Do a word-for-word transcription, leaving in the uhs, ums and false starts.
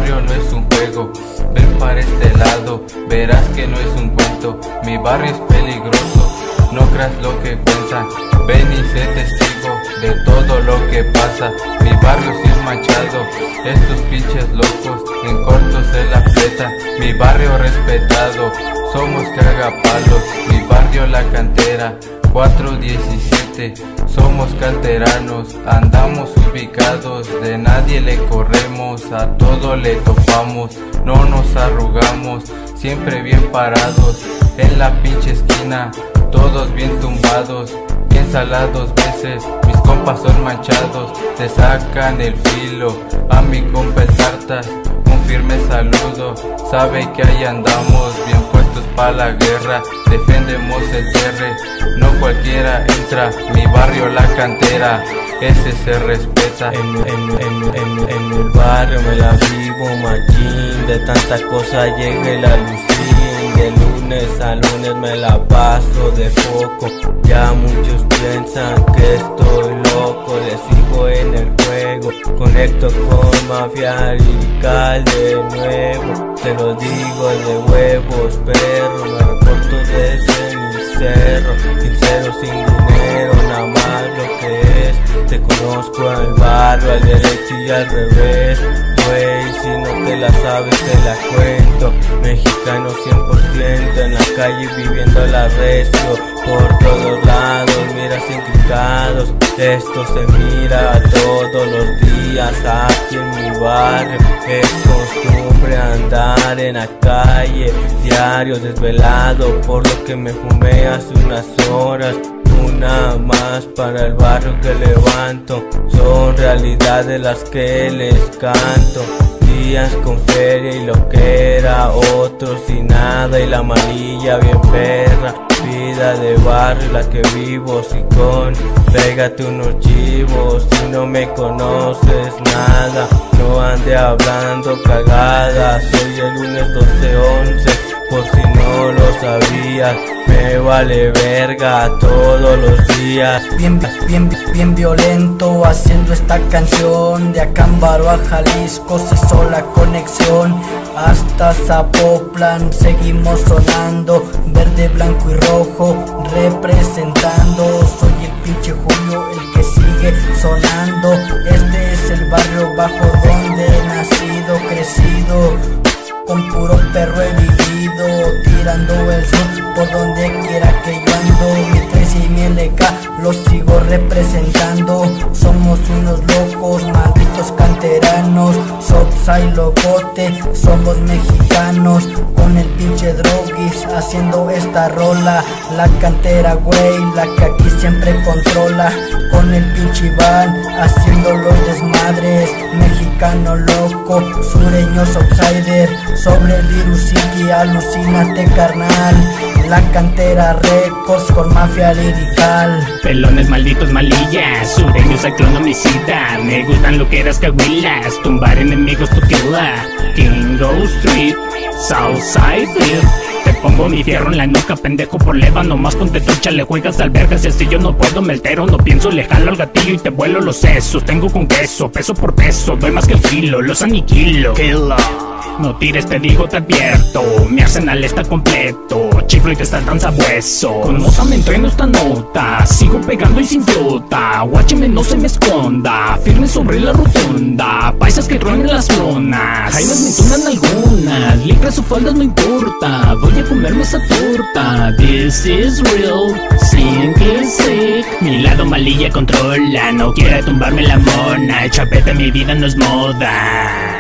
barrio no es un juego, ven para este lado, verás que no es un cuento. Mi barrio es peligroso, no creas lo que cuentan. Ven y sé testigo de todo lo que pasa. Mi barrio sí es manchado, estos pinches locos en corto se la fletan. Mi barrio respetado, somos cagapalos. Mi barrio la cantera, cuatro diecisiete, somos canteranos, andamos ubicados, de nadie le corremos, a todo le topamos, no nos arrugamos, siempre bien parados, en la pinche esquina, todos bien tumbados, piénsala dos veces, mis compas son manchados, te sacan el filo, a mi compa el Tartas, un firme saludo, sabe que ahí andamos, bien puestos pa' la guerra, defendemos el terre, no cualquiera entra, mi barrio la cantera, ese se respeta. En, en, en, en, en el barrio me la vivo machín, de tanta cosa llegue la lucín, de lunes a lunes me la paso de foco, ya muchos piensan que estoy loco, les sigo en el juego, conecto con mafia radical de nuevo, te lo digo de huevos perro, me reporto desde mi cerro, sincero sin dinero, nada más lo que es, te conozco al barrio al derecho y al revés, güey, si no te la sabes te la cuento, mexicano cien por ciento, en la calle viviendo la recio, por todos lados, miras indicados, esto se mira todos los días aquí en mi barrio, es costumbre andar en la calle, diario desvelado por lo que me fumé hace unas horas, una más para el barrio que levanto, son realidades las que les canto, días con feria y lo que era, otros sin nada y la amarilla bien perra, vida de barrio la que vivo, si con, pégate unos chivos, si no me conoces nada, no ande hablando cagadas, soy el lunes doce once, por si no lo sabías, me vale verga todos los días. Bien, bien, bien violento haciendo esta canción, de Acámbaro a Jalisco se hizo la conexión, hasta Zapopan seguimos sonando, verde, blanco y rojo representando, soy el pinche Julio el que sigue sonando, este es el barrio bajo donde he nacido, crecido, con puro perro he vivido, tirando el sur por donde quiera que yo ando, mi tres y mi L K los sigo representando, somos unos locos, malditos canteranos, Sopsai locote, somos mexicanos, con el pinche droguis haciendo esta rola, la cantera güey, la que aquí siempre controla, con el pinche Iván haciendo los desmadres, mexicano loco, sureño Sopsider, sobre el Irusiki, alucínate carnal, la cantera Records con mafia lirical. Pelones malditos malillas, sureños a clon homicida, me gustan lo que eras cahuilas, tumbar enemigos tu queda, King Go Street, Southside Beer. Te pongo mi fierro en la nuca, pendejo por leva, nomás ponte trucha, le juegas al verga, si así yo no puedo, me altero, no pienso, le jalo al gatillo y te vuelo los sesos, tengo con queso, peso por peso, doy más que el kilo, los aniquilo, killer. No tires, te digo, te advierto, mi arsenal está completo, chiflo y te está tan sabueso. Con moza me entreno esta nota, sigo pegando y sin flota, guácheme no se me esconda, firme sobre la rotonda, paisas que truenen las lonas, jainas me tunan algunas, licras o faldas no importa, voy a comerme esa torta. This is real, simple sick, mi lado malilla controla, no quiere tumbarme la mona, el chapete mi vida no es moda.